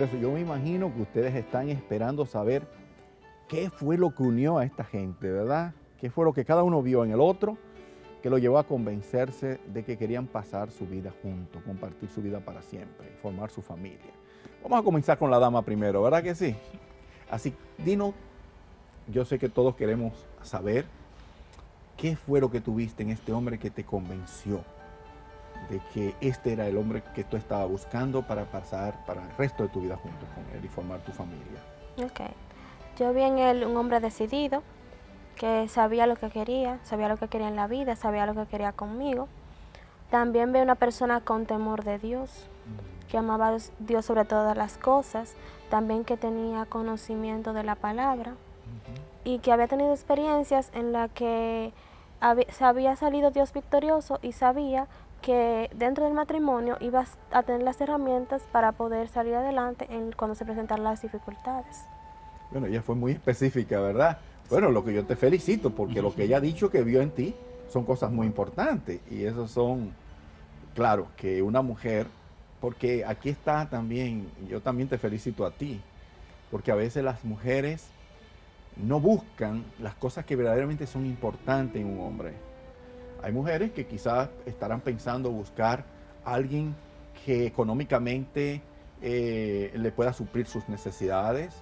regreso. Yo me imagino que ustedes están esperando saber qué fue lo que unió a esta gente, ¿verdad? ¿Qué fue lo que cada uno vio en el otro que lo llevó a convencerse de que querían pasar su vida juntos, compartir su vida para siempre y formar su familia? Vamos a comenzar con la dama primero, ¿verdad que sí? Así, dinos, yo sé que todos queremos saber qué fue lo que tuviste en este hombre que te convenció de que este era el hombre que tú estabas buscando para pasar para el resto de tu vida junto con él y formar tu familia. Ok. Yo vi en él un hombre decidido, que sabía lo que quería en la vida, sabía lo que quería conmigo. También vi una persona con temor de Dios, que amaba a Dios sobre todas las cosas, también que tenía conocimiento de la palabra y que había tenido experiencias en las que se había salido Dios victorioso y sabía que dentro del matrimonio ibas a tener las herramientas para poder salir adelante cuando se presentaran las dificultades. Bueno, ella fue muy específica, ¿verdad? Bueno, lo que yo te felicito, porque lo que ella ha dicho que vio en ti son cosas muy importantes. Y eso son, claro, que una mujer, porque aquí está también, yo también te felicito a ti, porque a veces las mujeres no buscan las cosas que verdaderamente son importantes en un hombre. Hay mujeres que quizás estarán pensando buscar a alguien que económicamente le pueda suplir sus necesidades.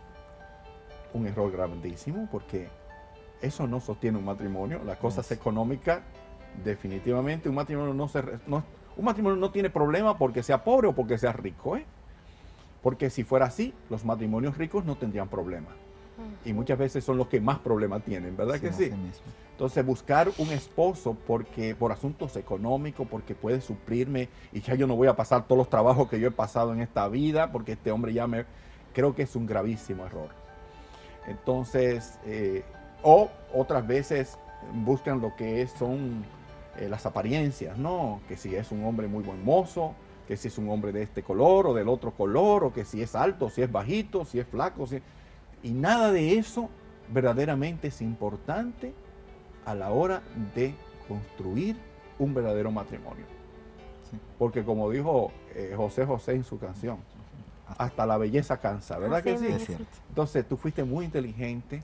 Un error grandísimo, porque eso no sostiene un matrimonio. Las cosas económicas, definitivamente, un matrimonio un matrimonio no tiene problema porque sea pobre o porque sea rico, ¿eh? Porque si fuera así, los matrimonios ricos no tendrían problema. Y muchas veces son los que más problemas tienen, ¿verdad que sí? Entonces, buscar un esposo por asuntos económicos, porque puede suplirme y ya yo no voy a pasar todos los trabajos que yo he pasado en esta vida, porque este hombre creo que es un gravísimo error. Entonces, o otras veces buscan lo que son las apariencias, ¿no? Que si es un hombre muy buen mozo, que si es un hombre de este color o del otro color, o que si es alto, si es bajito, si es flaco, y nada de eso verdaderamente es importante a la hora de construir un verdadero matrimonio. Sí. Porque como dijo José José en su canción, hasta la belleza cansa, ¿verdad que sí? Es cierto. Entonces tú fuiste muy inteligente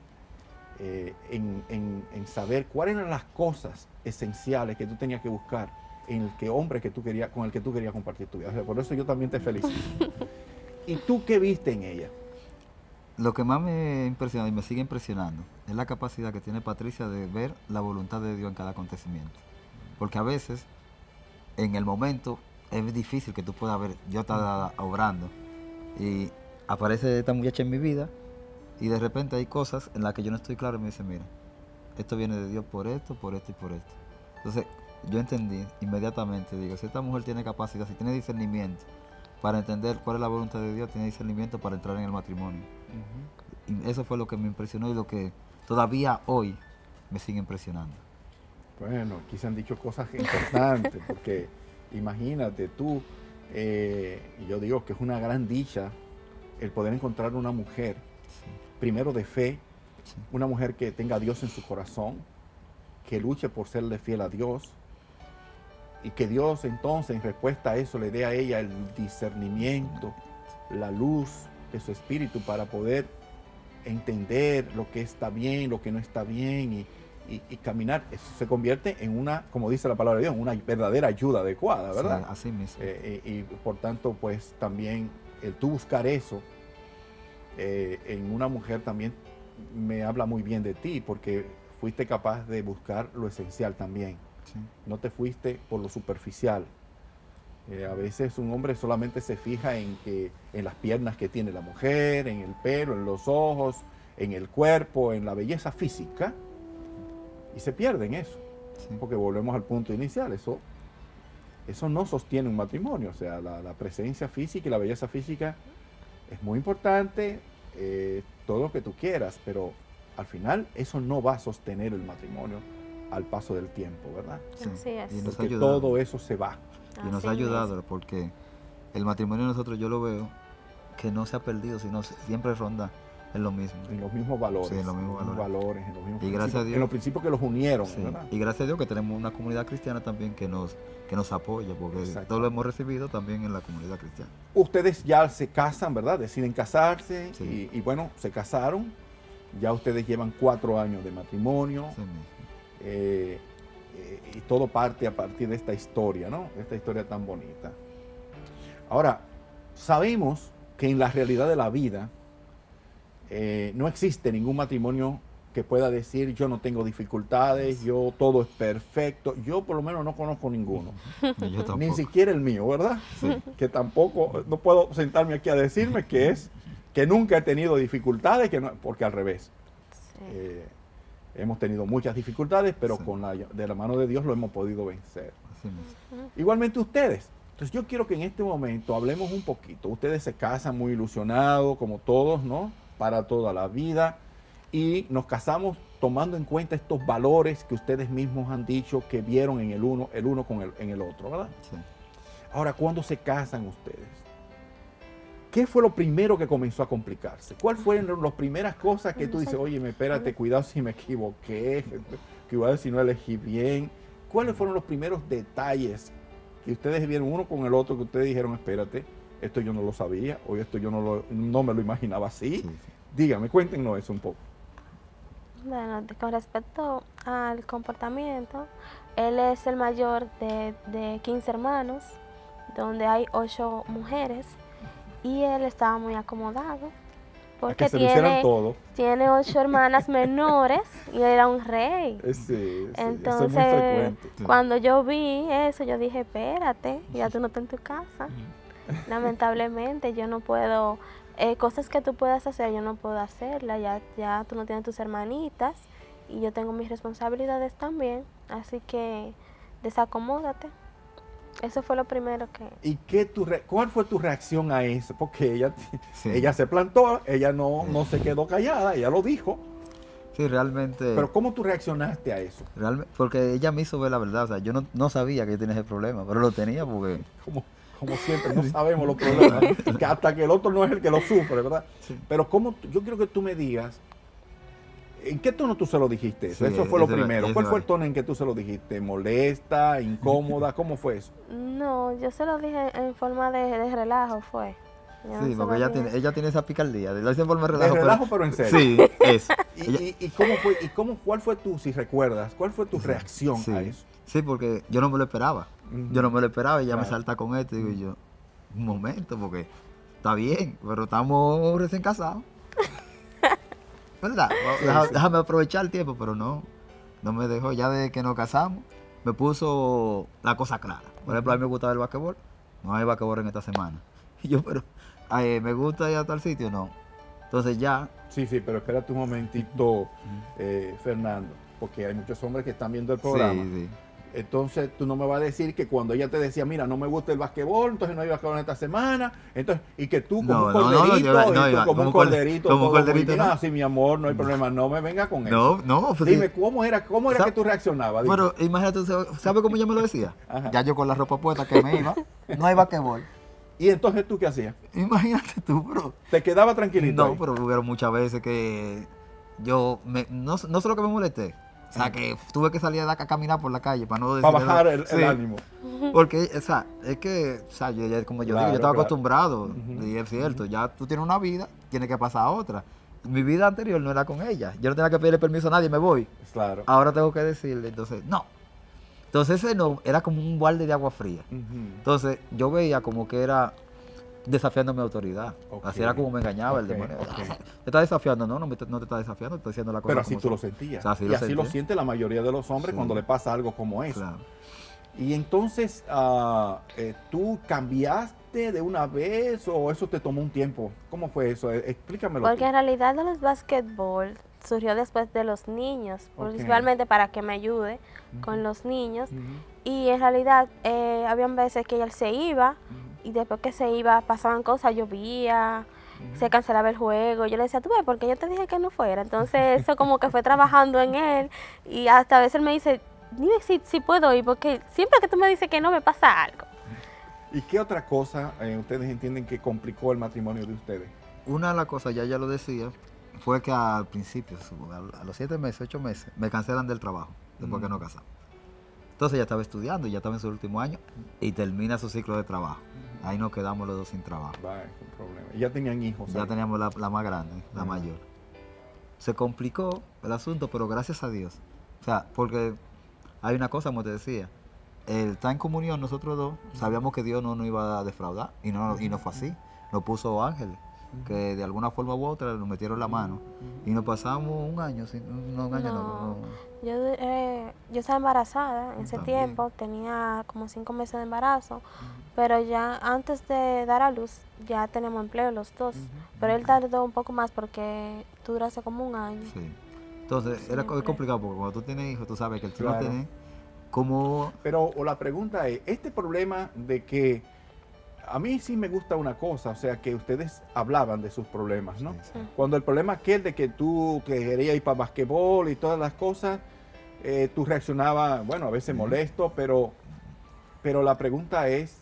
en saber cuáles eran las cosas esenciales que tú tenías que buscar en el hombre que tú querías, con el que tú querías compartir tu vida. O sea, por eso yo también te felicito. ¿Y tú qué viste en ella? Lo que más me impresiona y me sigue impresionando es la capacidad que tiene Patricia de ver la voluntad de Dios en cada acontecimiento. Porque a veces, en el momento, es difícil que tú puedas ver, Dios está obrando. Y aparece esta muchacha en mi vida y de repente hay cosas en las que yo no estoy claro y me dice, mira, esto viene de Dios por esto y por esto. Entonces, yo entendí inmediatamente, digo, si esta mujer tiene capacidad, si tiene discernimiento, para entender cuál es la voluntad de Dios, tiene discernimiento para entrar en el matrimonio. Y eso fue lo que me impresionó y lo que todavía hoy me sigue impresionando. Bueno, aquí se han dicho cosas importantes, porque imagínate tú, yo digo que es una gran dicha el poder encontrar una mujer, primero de fe, una mujer que tenga a Dios en su corazón, que luche por serle fiel a Dios, y que Dios entonces en respuesta a eso le dé a ella el discernimiento, la luz de su espíritu para poder entender lo que está bien, lo que no está bien y caminar. Eso se convierte en una, como dice la palabra de Dios, una verdadera ayuda adecuada, ¿verdad? Sí, así mismo. Y por tanto, pues también el tú buscar eso en una mujer también me habla muy bien de ti, porque fuiste capaz de buscar lo esencial también. Sí. No te fuiste por lo superficial. A veces un hombre solamente se fija en las piernas que tiene la mujer, en el pelo, en los ojos, en el cuerpo, en la belleza física, y se pierde en eso. Sí. Porque volvemos al punto inicial, eso no sostiene un matrimonio. O sea, la presencia física y la belleza física es muy importante, todo lo que tú quieras, pero al final eso no va a sostener el matrimonio al paso del tiempo, ¿verdad? Sí. Así es. Y porque todo eso se va. Y nos ha ayudado porque el matrimonio de nosotros, yo lo veo que no se ha perdido, sino siempre ronda Es lo mismo. En los mismos valores. Sí, en los mismos valores. En los mismos Y gracias a Dios. En los principios que los unieron, Sí. ¿verdad? Y gracias a Dios que tenemos una comunidad cristiana también que nos apoya, porque Exacto. todo lo hemos recibido también en la comunidad cristiana. Ustedes ya se casan, ¿verdad? Deciden casarse Sí. y bueno, se casaron. Ya ustedes llevan 4 años de matrimonio. Sí mismo. Y todo parte a partir de esta historia, ¿no? Esta historia tan bonita. Ahora, sabemos que en la realidad de la vida no existe ningún matrimonio que pueda decir yo no tengo dificultades, yo todo es perfecto. Yo por lo menos no conozco ninguno. Y yo tampoco. Ni siquiera el mío, ¿verdad? Sí. Que tampoco, no puedo sentarme aquí a decirme que nunca he tenido dificultades, porque al revés. Sí. Hemos tenido muchas dificultades, pero Sí. de la mano de Dios lo hemos podido vencer. Así mismo. Igualmente ustedes. Entonces yo quiero que en este momento hablemos un poquito. Ustedes se casan muy ilusionados, como todos, ¿no? Para toda la vida. Y nos casamos tomando en cuenta estos valores que ustedes mismos han dicho que vieron en el uno en el otro, ¿verdad? Sí. Ahora, ¿cuándo se casan ustedes? ¿Qué fue lo primero que comenzó a complicarse? ¿Cuáles fueron las primeras cosas que tú dices, oye, espérate, cuidado si me equivoqué, cuidado si no elegí bien? ¿Cuáles fueron los primeros detalles que ustedes vieron uno con el otro que ustedes dijeron, espérate, esto yo no lo sabía o esto yo no me lo imaginaba así? Sí, sí. Dígame, cuéntenos eso un poco. Bueno, con respecto al comportamiento, él es el mayor de 15 hermanos, donde hay 8 mujeres, y él estaba muy acomodado, A porque que se lo hicieran todo. tiene 8 hermanas menores y era un rey. Sí, sí, eso es muy Entonces, frecuente. Sí. cuando yo vi eso, yo dije, espérate, ya tú no estás en tu casa. Lamentablemente, yo no puedo, cosas que tú puedas hacer, yo no puedo hacerlas, ya tú no tienes tus hermanitas y yo tengo mis responsabilidades también, así que desacomódate. Eso fue lo primero que... ¿Y cuál fue tu reacción a eso? Porque Sí. ella se plantó, ella no se quedó callada, ella lo dijo. Sí, realmente. Pero ¿cómo tú reaccionaste a eso? Porque ella me hizo ver la verdad. O sea, yo no sabía que yo tenía ese problema, pero lo tenía porque. Como siempre, no sabemos los problemas, que hasta que el otro no es el que lo sufre, ¿verdad? Sí. Pero yo quiero que tú me digas, ¿en qué tono tú se lo dijiste eso? Sí, Eso fue lo ese primero. va- ¿Cuál ese fue va. el tono en que tú se lo dijiste? ¿Molesta, incómoda? ¿Cómo fue eso? No, yo se lo dije en forma de relajo, fue. Yo no Sí, se porque lo dije. ella tiene esa picardía. Lo hice por De relajo. relajo, pero en serio. Sí, eso. ¿Y cómo fue? ¿Cuál fue si recuerdas, cuál fue tu reacción Sí. a eso? Sí, porque yo no me lo esperaba. Ujú. Yo no me lo esperaba y ella me Claro. salta con esto y digo yo, un momento, porque está bien, pero estamos recién casados. ¿Verdad? Déjame aprovechar el tiempo, pero no me dejó. Ya desde que nos casamos, me puso la cosa clara. Por ejemplo, a mí me gustaba el basquetbol, no hay basquetbol en esta semana. Y yo, pero, ¿me gusta ir a tal sitio? No. Entonces ya, Sí, pero espérate un momentito, Fernando, porque hay muchos hombres que están viendo el programa. sí. Entonces tú no me vas a decir que cuando ella te decía, mira, no me gusta el basquetbol, entonces no hay basquetbol en esta semana, entonces, y que tú como No, un no, no, corderito, no, y tú iba como un corderito, como un todo corderito, muy bien, ¿no? ah, sí, mi amor, no hay problema, no me venga con eso. No, pues Dime, sí. ¿cómo era Sa- que tú reaccionabas? Dime. Pero imagínate, ¿sabes cómo ella me lo decía? Ajá. Ya yo con la ropa puesta que me iba, no hay basquetbol. ¿Y entonces tú qué hacías? Imagínate tú, bro. ¿Te quedaba tranquilito No, ahí? pero hubieron muchas veces que yo, no solo que me molesté, o sea, que tuve que salir a caminar por la calle para no decir... Para bajar el Sí, ánimo. Porque, o sea, es que, o sea, como yo digo, Claro, yo estaba claro. acostumbrado, Ujú. y es cierto, ya tú tienes una vida, tienes que pasar a otra. Mi vida anterior no era con ella, yo no tenía que pedirle permiso a nadie, me voy. Claro. Ahora tengo que decirle, entonces, no. Entonces ese no, era como un balde de agua fría. Ujú. Entonces yo veía como que era desafiando mi autoridad. Ok. Así era como me engañaba el Ok, demonio. ok. Te está desafiando, no te está desafiando, te está diciendo la cosa. Pero así como tú lo son. sentías. O sea, así y lo así lo sentía. siente la mayoría de los hombres Sí. cuando le pasa algo como eso. Claro. Y entonces, ¿tú cambiaste de una vez o eso te tomó un tiempo? ¿Cómo fue eso? Explícamelo. Porque tú. en realidad de los básquetbol surgió después de los niños, Ok. principalmente para que me ayude con los niños. Ujú, Y en realidad habían veces que él se iba ujú, y después que se iba pasaban cosas, llovía, ujú. se cancelaba el juego. Yo le decía, tú ves, porque yo te dije que no fuera. Entonces eso como que fue trabajando en él y hasta a veces él me dice, dime si puedo ir, porque siempre que tú me dices que no me pasa algo. ¿Y qué otra cosa ustedes entienden que complicó el matrimonio de ustedes? Una de las cosas, ya lo decía, fue que al principio, a los 7 meses, 8 meses, me cancelan del trabajo, después que nos casamos. Entonces ella estaba estudiando, ya estaba en su último año y termina su ciclo de trabajo. Ahí nos quedamos los dos sin trabajo. Vaya, sin problema. Y ya tenían hijos. Ya ahí. teníamos la más grande, la mayor. Se complicó el asunto, pero gracias a Dios. O sea, porque hay una cosa, como te decía, el estar en comunión nosotros dos, sabíamos que Dios no nos iba a defraudar y no fue así. Nos puso ángeles, que de alguna forma u otra nos metieron la mano y nos pasamos un año, Yo estaba embarazada en ese También. tiempo, tenía como 5 meses de embarazo, pero ya antes de dar a luz ya tenemos empleo los dos, pero él tardó un poco más porque tú duraste como un año. Sí. Entonces, es Siempre. complicado porque cuando tú tienes hijos, tú sabes que el chico Claro. tiene como... Pero o la pregunta es, este problema de que a mí sí me gusta una cosa, o sea, que ustedes hablaban de sus problemas, ¿no? Sí, sí. Cuando el problema aquel de que tú que querías ir para basquetbol y todas las cosas, tú reaccionabas, bueno, a veces molesto, pero la pregunta es,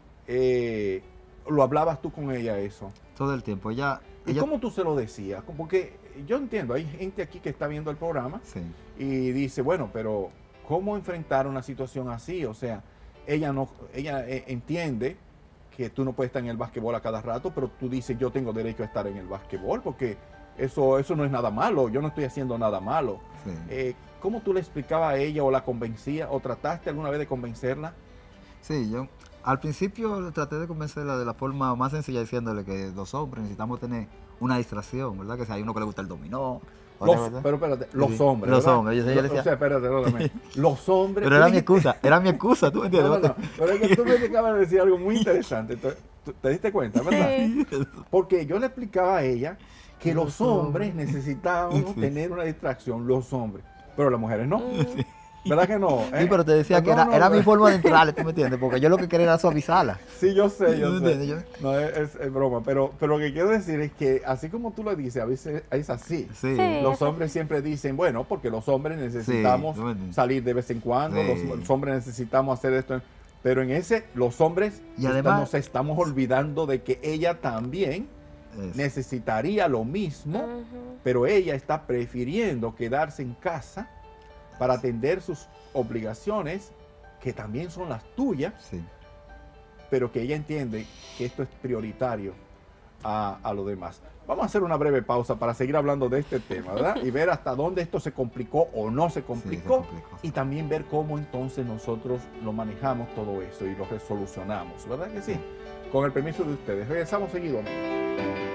¿lo hablabas tú con ella eso? Todo el tiempo. ¿Y cómo tú se lo decías? Porque yo entiendo, hay gente aquí que está viendo el programa Sí. y dice, bueno, pero ¿cómo enfrentar una situación así? O sea, ella entiende que tú no puedes estar en el básquetbol a cada rato, pero tú dices, yo tengo derecho a estar en el básquetbol porque eso no es nada malo, yo no estoy haciendo nada malo. Sí. ¿Cómo tú le explicabas a ella o la convencías o trataste alguna vez de convencerla? Sí, yo al principio traté de convencerla de la forma más sencilla diciéndole que los hombres necesitamos tener una distracción, ¿verdad? Que si hay uno que le gusta el dominó. ¿verdad? Pero espérate, los Sí, hombres. los ¿verdad? hombres, ella decía- O sea, espérate, perdóname. Los hombres. Pero tú era mi dijiste- excusa, ¿tú me entiendes? No, pero es que tú me acabas de decir algo muy interesante. ¿Te diste cuenta, verdad? Sí. Porque yo le explicaba a ella que los hombres necesitábamos Sí. tener una distracción, los hombres, pero las mujeres no. ¿Verdad que no? Sí, pero te decía que No, era mi pero- forma de entrarle, ¿tú me entiendes? Porque yo lo que quería era suavizarla. Sí, yo sé, yo ¿Tú sé. entiendes? No, es broma, pero lo que quiero decir es que así como tú lo dices, a veces es así. Sí. Sí. Los eso- hombres siempre dicen, bueno, porque los hombres necesitamos tú me entiendes. salir de vez en cuando, Sí. los hombres necesitamos hacer esto, pero en ese, los hombres Y además- nos estamos olvidando de que ella también Eso. necesitaría lo mismo, Ujú. pero ella está prefiriendo quedarse en casa para atender sus obligaciones, que también son las tuyas, Sí. pero que ella entiende que esto es prioritario a lo demás. Vamos a hacer una breve pausa para seguir hablando de este tema, ¿verdad? Y ver hasta dónde esto se complicó o no se complicó, complicó. y también ver cómo entonces nosotros lo manejamos todo eso y lo resolucionamos, ¿verdad que sí? Con el permiso de ustedes. Regresamos seguido.